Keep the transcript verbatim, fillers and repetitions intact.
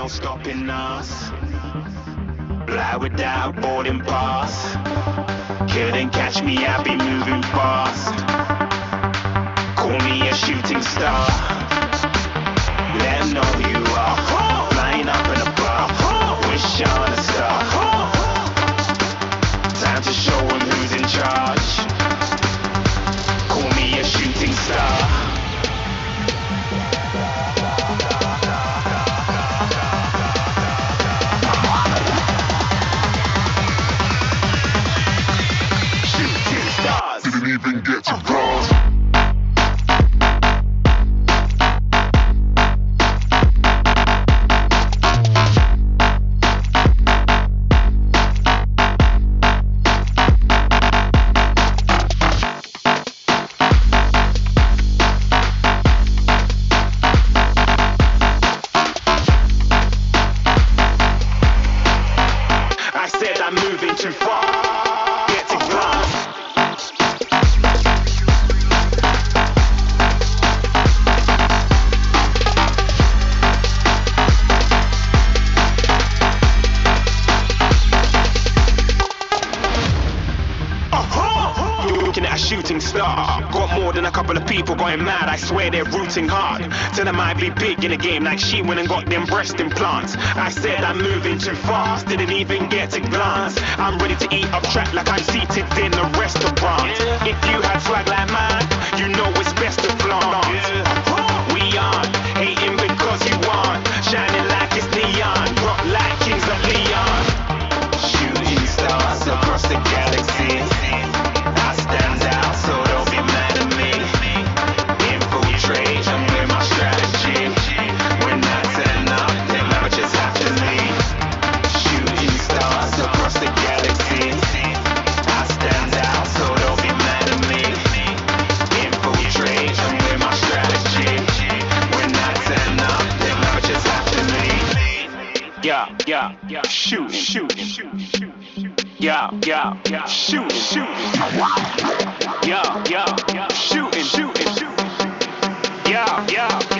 stopping us. Fly without boarding pass. Couldn't catch me, I be moving fast. Call me a shooting star. Let 'em know who you are. Flying up in a bar. Wish on a star. Time to show 'em who's in charge. Call me a shooting star. Didn't even get to cross. I said I'm moving too far. Get to glass. Looking at a shooting star. Got more than a couple of people going mad. I swear they're rooting hard. Tell them I be big in the game like she went and got them breast implants. I said I'm moving too fast. Didn't even get to glance. I'm ready to eat up track like I'm seated in a restaurant. If you had swag like mine, you know it's best to flaunt. We aren't hating because you aren't. Shining like it's neon. Rock like kings of Leon. Shooting stars across the galaxy. I stand out, so don't be mad at me. Infiltrate, I'm with my strategy. When I turn up, then I just have to leave. Shooting stars across the galaxy. I stand out, so don't be mad at me. Infiltrate, I'm with my strategy. When I turn up, then I just have to leave. Yeah, yeah, yeah, shooting, shooting, shooting. Yeah, yeah, yeah, shooting, shooting. Yeah, yeah, yeah, shooting, shooting, shooting. Yeah, yeah, yeah.